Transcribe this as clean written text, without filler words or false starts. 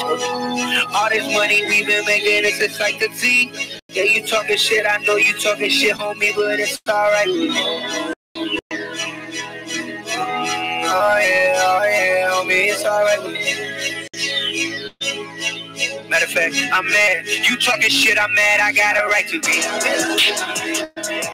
All this money we been making, it's a sight to see. Yeah, you talking shit, I know you talking shit, homie, but it's alright. Oh yeah, homie, it's alright with me. Matter of fact, I'm mad. You talking shit, I'm mad, I got a right to be.